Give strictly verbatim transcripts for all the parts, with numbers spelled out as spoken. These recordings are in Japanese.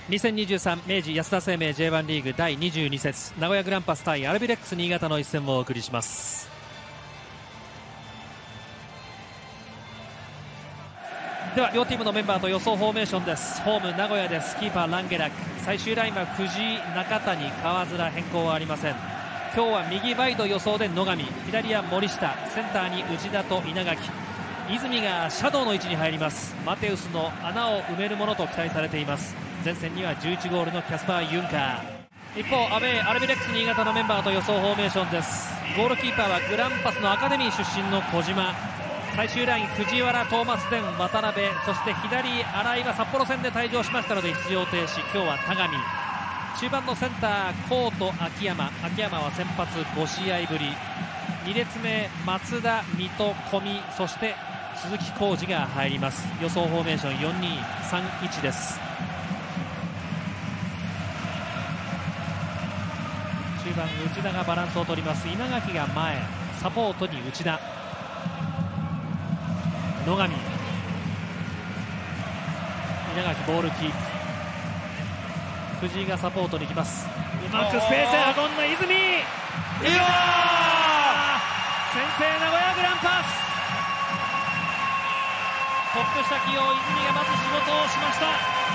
にせんにじゅうさん明治安田生命 ジェイワン リーグだいにじゅうに節名古屋グランパス対アルビレックス新潟の一戦をお送りします。では両チームのメンバーと予想フォーメーションです。ホーム名古屋です。キーパーランゲラック、最終ラインは藤井、中谷、川面、変更はありません。今日は右ワイド予想で野上、左は森下、センターに内田と稲垣、泉がシャドウの位置に入ります。マテウスの穴を埋めるものと期待されています。前線にはじゅういちゴールのキャスパー・ユンカー。一方アウェーアルビレックス新潟のメンバーと予想フォーメーションです。ゴールキーパーはグランパスのアカデミー出身の小島、最終ライン藤原、トーマス・デン、渡辺、そして左新井は札幌戦で退場しましたので出場停止。今日は田上、中盤のセンターコート秋山、秋山は先発ご試合ぶり、に列目松田、水戸、小見、そして鈴木浩二が入ります。予想フォーメーションよんにーさんいちです。中盤内田がバランスを取ります。稲垣が前、サポートに内田、野上、稲垣ボールキープ、藤井がサポートに行きます。うまくスペースへ運んだ泉、いや先制名古屋グランパス、トップ下起用、泉がまず仕事をしました。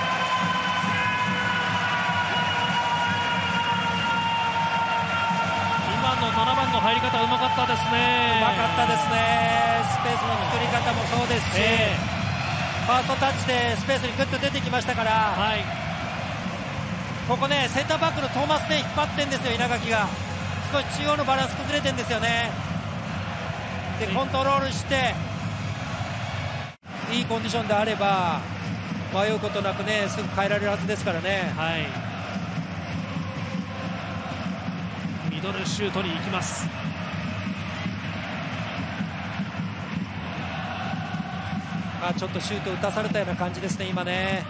今のななばんの入り方うまかったですね。 うまかったですね。スペースの作り方もそうですし、えー、ファーストタッチでスペースにグッと出てきましたから、はい、ここねセンターバックのトーマスで引っ張ってんですよ。稲垣が少し中央のバランス崩れてるんですよね。でコントロールしていいコンディションであれば迷うことなくねすぐ変えられるはずですからね。 はい、ミドルシュートに行きます。 あちょっとシュート打たされたような感じですね今ね。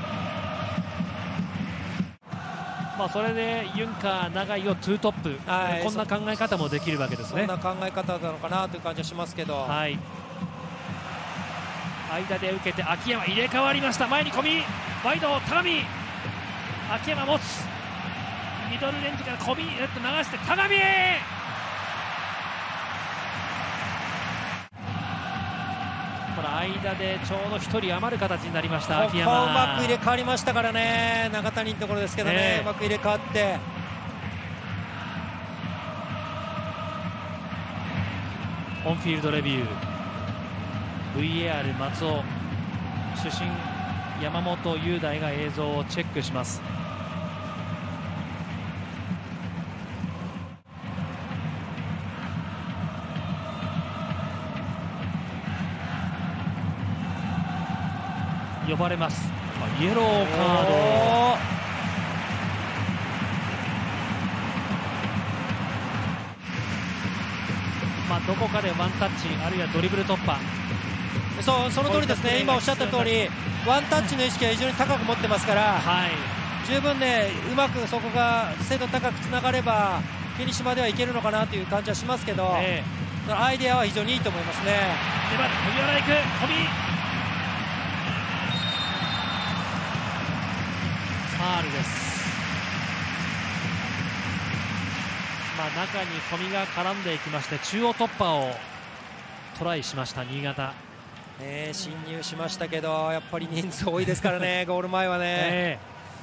まあそれでユンカー、長井をツートップ、はい、こんな考え方もできるわけですね。 そんな考え方なのかなという感じはしますけど、 はい、間で受けて秋山入れ替わりました。前に込みワイド田上、秋山持つ、ミドルレンジから込み流して田上へ、この間でちょうどひとり余る形になりました。秋山ここうまく入れ替わりましたからね。中谷のところですけどね、えー、うまく入れ替わってオンフィールドレビュー ブイエーアール 松尾、主審山本雄大が映像をチェックします。呼ばれます。イエローカード。まあどこかでワンタッチあるいはドリブル突破、 そうその通りですね。今おっしゃった通りワンタッチの意識は非常に高く持ってますから、はい、十分ねうまくそこが精度高くつながればフィニッシュまではいけるのかなという感じはしますけど、えー、アイデアは非常にいいと思いますね。 では藤原行く、小見ファールです。まあ、中に小見が絡んでいきまして中央突破をトライしました新潟。 ね、侵入しましたけどやっぱり人数多いですからねゴール前はね、え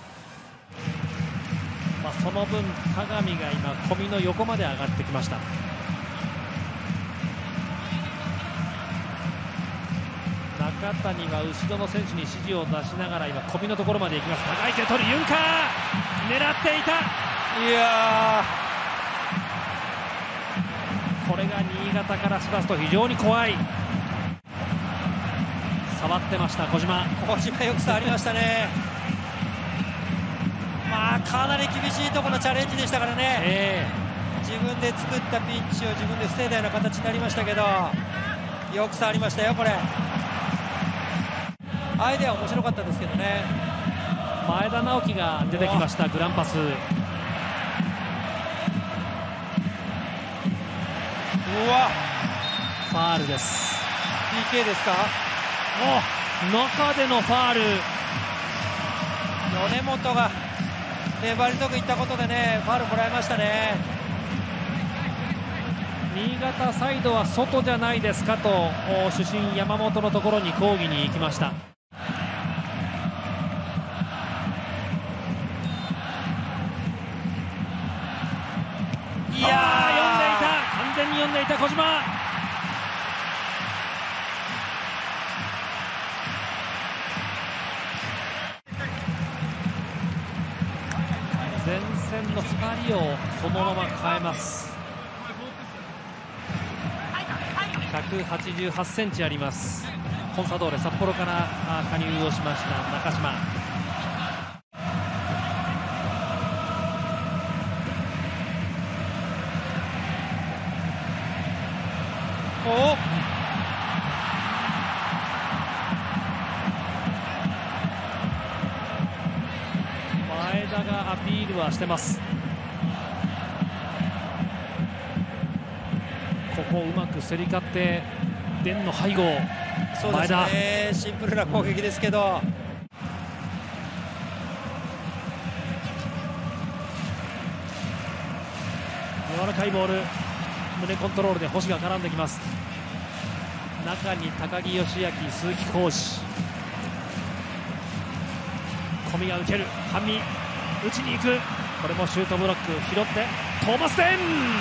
ーまあ、その分田上が今小見の横まで上がってきました。中谷は後ろの選手に指示を出しながら今小見のところまで行きます。高い位置で取るユンカー、狙っていた。 いやこれが新潟からしますと非常に怖い。触ってました小島。 小島よく触りましたねまあかなり厳しいところのチャレンジでしたからね、えー、自分で作ったピンチを自分で防いだような形になりましたけどよく触りましたよ。これアイデア面白かったですけどね。 前田直樹が出てきました。グランパス、うわファールです。 ピーケー ですか。 お中でのファール。 米本が粘り強くいったことでね、ファウルもらいましたね。 新潟サイドは外じゃないですかと主審山本のところに抗議に行きました。いやー、読んでいた、完全に読んでいた小島。前線のふたりをそのまま変えます。ひゃくはちじゅうはちセンチあります。コンサドーレ札幌から加入をしました中島。 お前田がアピールはしてます。ここをうまく競り勝って伝の背後。 そうですね、シンプルな攻撃ですけど、 柔らかいボール、胸コントロールで星が絡んできます。中に高木義明、鈴木浩司、小見が受ける、半身打ちに行く、これもシュートブロック拾ってトーマス・デン。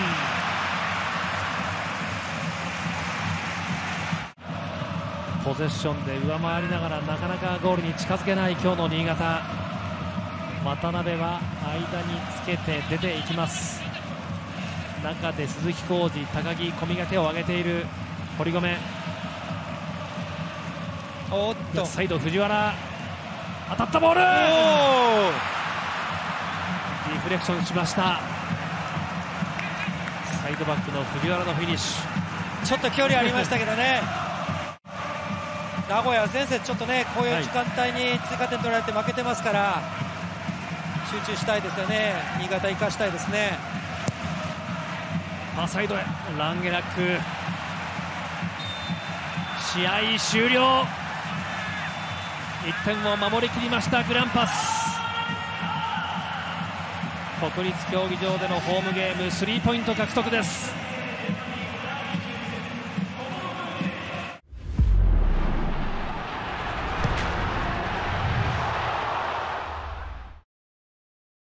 ポゼッションで上回りながらなかなかゴールに近づけない今日の新潟。渡辺は間につけて出ていきます。中で鈴木浩二、高木、小見が手を挙げている。堀米、 おっとサイド藤原、当たったボール、リフレクションしました。サイドバックの藤原のフィニッシュ、ちょっと距離ありましたけどね。名古屋は前節ちょっとね、こういう時間帯に追加点取られて負けてますから、集中したいですよね。新潟生かしたいですね。 ファーサイドへランゲラック、試合終了。いってんを守りきりましたグランパス。国立競技場でのホームゲームスリーポイント獲得です。